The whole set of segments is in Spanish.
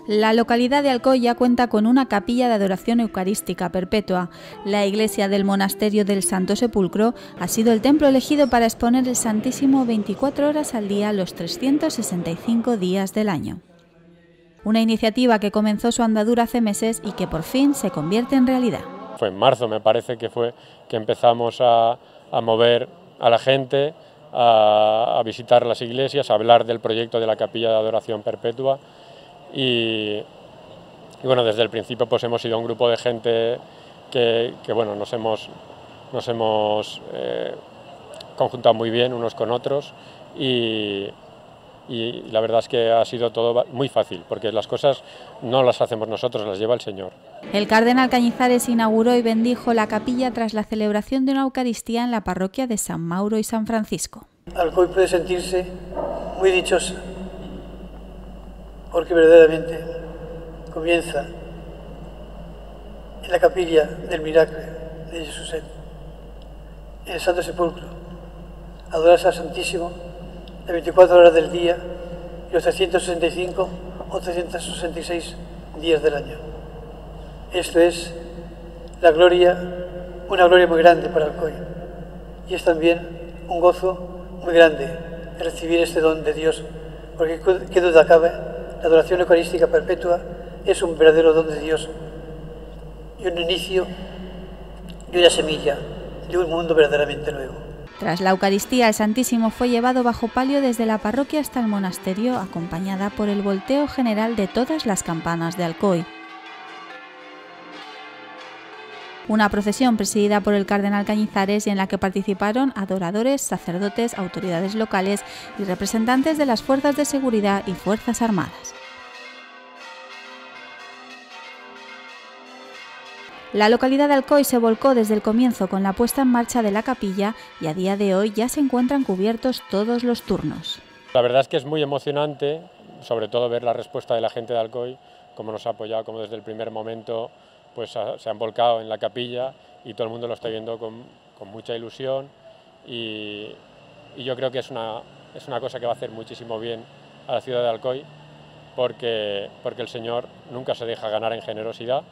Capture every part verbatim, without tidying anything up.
La localidad de Alcoy ya cuenta con una capilla de adoración eucarística perpetua. La iglesia del monasterio del Santo Sepulcro ha sido el templo elegido para exponer el Santísimo veinticuatro horas al día los trescientos sesenta y cinco días del año. Una iniciativa que comenzó su andadura hace meses y que por fin se convierte en realidad. Fue en marzo, me parece que fue que empezamos a, a mover a la gente, a, a visitar las iglesias, a hablar del proyecto de la capilla de adoración perpetua. Y, y bueno, desde el principio pues hemos sido un grupo de gente que, que bueno, nos hemos, nos hemos eh, conjuntado muy bien unos con otros y, y la verdad es que ha sido todo muy fácil, porque las cosas no las hacemos nosotros, las lleva el Señor. El cardenal Cañizares inauguró y bendijo la capilla tras la celebración de una Eucaristía en la parroquia de San Mauro y San Francisco. Alcoy puede sentirse muy dichosa, porque verdaderamente comienza en la capilla del milagro de Jesús, en el Santo Sepulcro, adorarse al Santísimo las veinticuatro horas del día y los trescientos sesenta y cinco o trescientos sesenta y seis días del año. Esto es la gloria, una gloria muy grande para Alcoy, y es también un gozo muy grande de recibir este don de Dios, porque qué duda cabe, la adoración eucarística perpetua es un verdadero don de Dios y un inicio y una semilla de un mundo verdaderamente nuevo. Tras la Eucaristía, el Santísimo fue llevado bajo palio desde la parroquia hasta el monasterio, acompañada por el volteo general de todas las campanas de Alcoy. Una procesión presidida por el cardenal Cañizares y en la que participaron adoradores, sacerdotes, autoridades locales y representantes de las fuerzas de seguridad y fuerzas armadas. La localidad de Alcoy se volcó desde el comienzo con la puesta en marcha de la capilla y a día de hoy ya se encuentran cubiertos todos los turnos. La verdad es que es muy emocionante, sobre todo ver la respuesta de la gente de Alcoy, cómo nos ha apoyado, cómo desde el primer momento pues se han volcado en la capilla y todo el mundo lo está viendo con, con mucha ilusión y, y yo creo que es una, es una cosa que va a hacer muchísimo bien a la ciudad de Alcoy porque, porque el Señor nunca se deja ganar en generosidad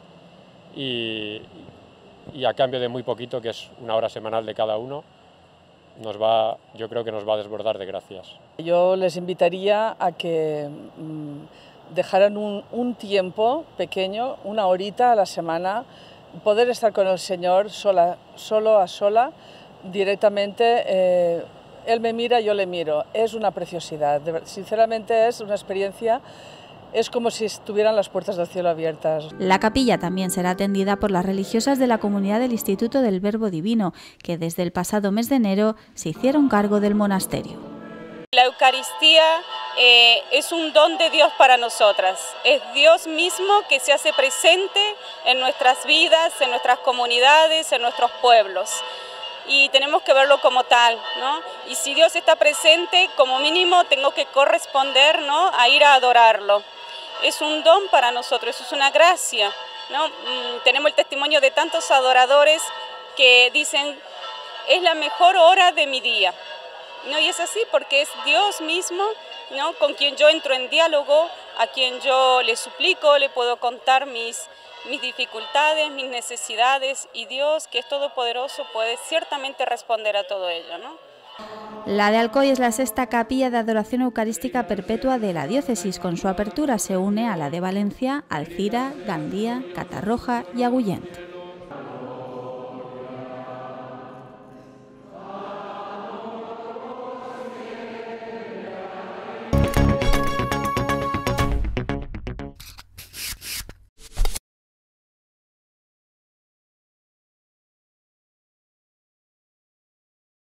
y, y a cambio de muy poquito, que es una hora semanal de cada uno, nos va, yo creo que nos va a desbordar de gracias. Yo les invitaría a que mmm, dejaran un, un tiempo pequeño, una horita a la semana, poder estar con el Señor sola, solo a sola, directamente. Eh, Él me mira, yo le miro. Es una preciosidad. Sinceramente es una experiencia, es como si estuvieran las puertas del cielo abiertas. La capilla también será atendida por las religiosas de la comunidad del Instituto del Verbo Divino, que desde el pasado mes de enero se hicieron cargo del monasterio. La Eucaristía eh, es un don de Dios para nosotras, es Dios mismo que se hace presente en nuestras vidas, en nuestras comunidades, en nuestros pueblos y tenemos que verlo como tal, ¿no? Y si Dios está presente, como mínimo tengo que corresponder, ¿no?, a ir a adorarlo. Es un don para nosotros, es una gracia, ¿no? Mm, tenemos el testimonio de tantos adoradores que dicen, es la mejor hora de mi día. No, y es así porque es Dios mismo, ¿no?, con quien yo entro en diálogo, a quien yo le suplico, le puedo contar mis, mis dificultades, mis necesidades, y Dios, que es todopoderoso, puede ciertamente responder a todo ello, ¿no? La de Alcoy es la sexta capilla de adoración eucarística perpetua de la diócesis. Con su apertura se une a la de Valencia, Alcira, Gandía, Catarroja y Agullent.